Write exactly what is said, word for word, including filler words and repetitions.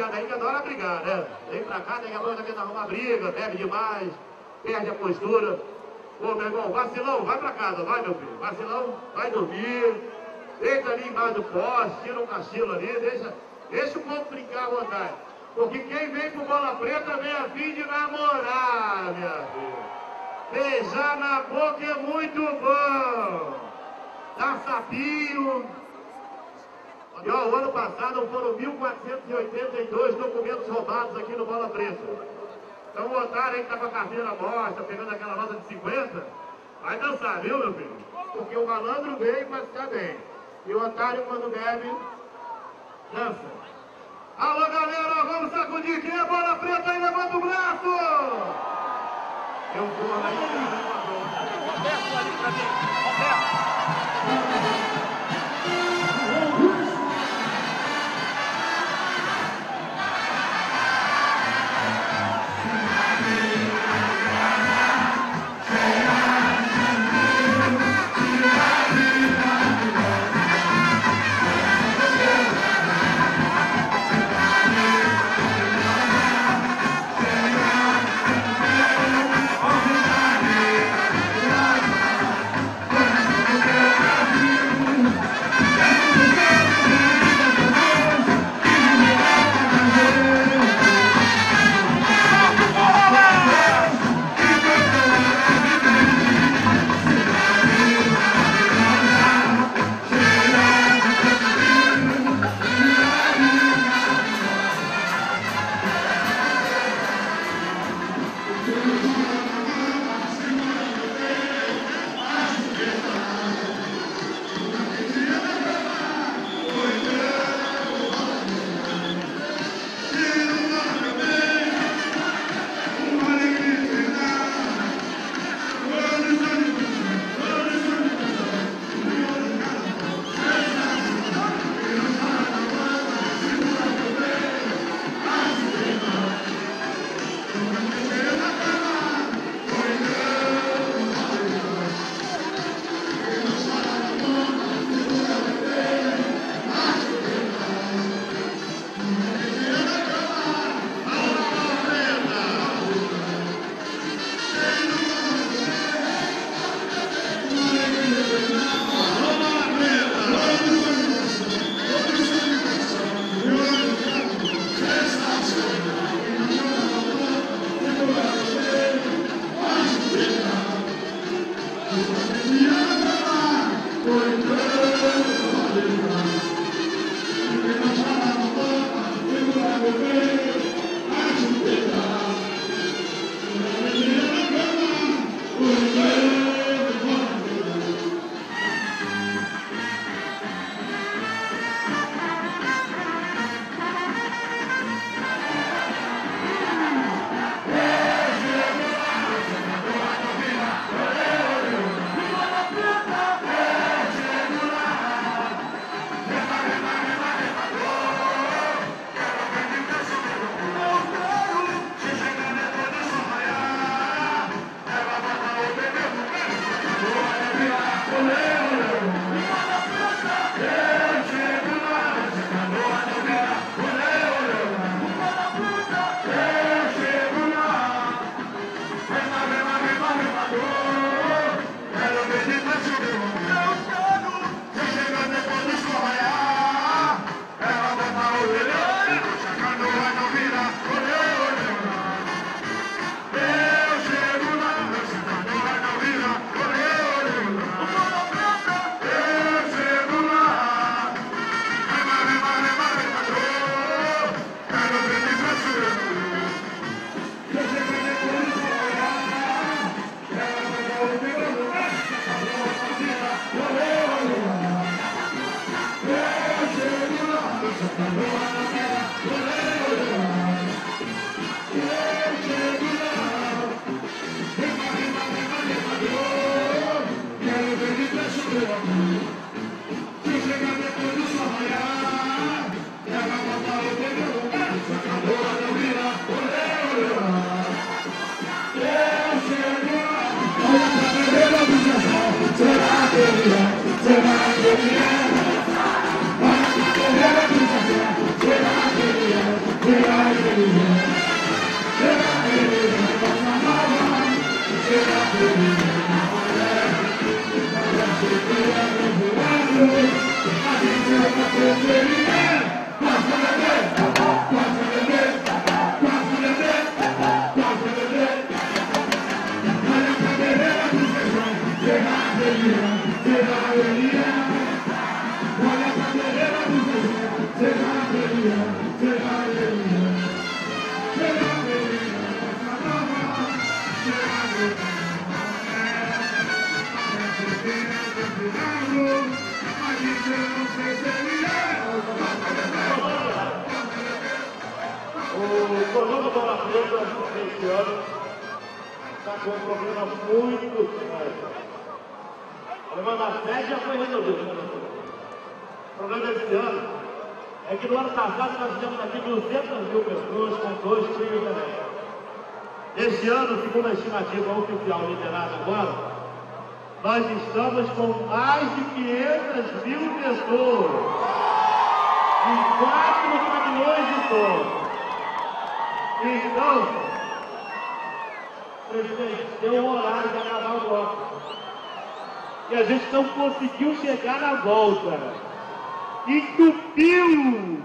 molecada aí que adora brigar, né? Vem pra cá, daqui a pouco tá querendo arrumar briga, bebe demais, perde a postura. Ô, meu irmão, vacilão, vai pra casa, vai, meu filho. Vacilão, vai dormir. Deita ali embaixo do poste, tira um cachilo ali, deixa, deixa o povo brincar à vontade. Porque quem vem pro Bola Preta vem a fim de namorar, minha filha. Beijar na boca é muito bom. Dá sapinho. E ó, o ano passado foram mil quatrocentos e oitenta e dois documentos roubados aqui no Bola Preta. Então o otário aí que tá com a carteira mostra, pegando aquela nota de cinquenta, vai dançar, viu, meu filho? Porque o malandro veio pra ficar bem. E o otário, quando bebe, dança. Alô, galera, vamos sacudir. Quem é Bola Preta aí? Levanta o braço! Eu vou aí, Roberto ali pra mim. Roberto. Yeah. O Colombo Bola Preta, esse ano, está com um problema muito sério. O problema da sede já foi resolvido. O problema desse ano é que no ano passado nós tivemos aqui duzentas mil pessoas com dois times também. Este ano, segundo a estimativa oficial liberada agora, nós estamos com mais de quinhentas mil pessoas em quatro pavilhões de som. Então, presidente, deu um horário de acabar o bloco. E a gente não conseguiu chegar na volta. Entupiu